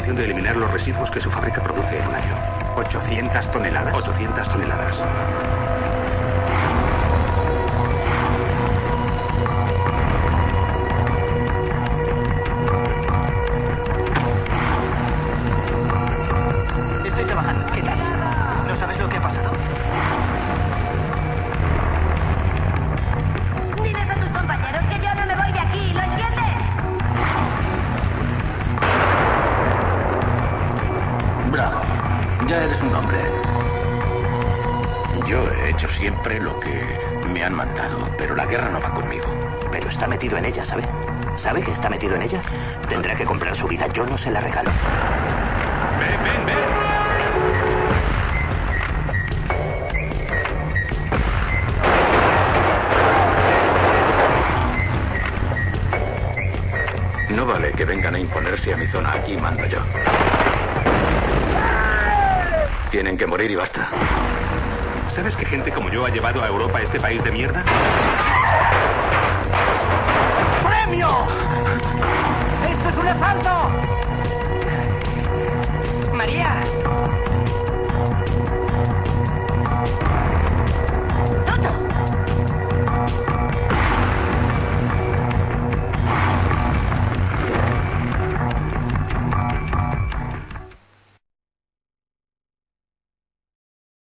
intención de eliminar los residuos que su fábrica produce en un año. ¿800 toneladas? 800 toneladas. Estoy trabajando. ¿Qué tal? ¿No sabes lo que ha pasado? Diles a tus compañeros que yo no me voy de aquí, ¿lo entiendes? Bravo. Ya eres un hombre. Yo he hecho siempre lo que me han mandado, pero la guerra no va conmigo. Pero está metido en ella, ¿sabe? ¿Sabe que está metido en ella? Tendrá que comprar su vida. Yo no se la regalo. ¡Ven, ven, ven! No vale que vengan a imponerse a mi zona. Aquí mando yo. Tienen que morir y basta. ¿Sabes que gente como yo ha llevado a Europa a este país de mierda?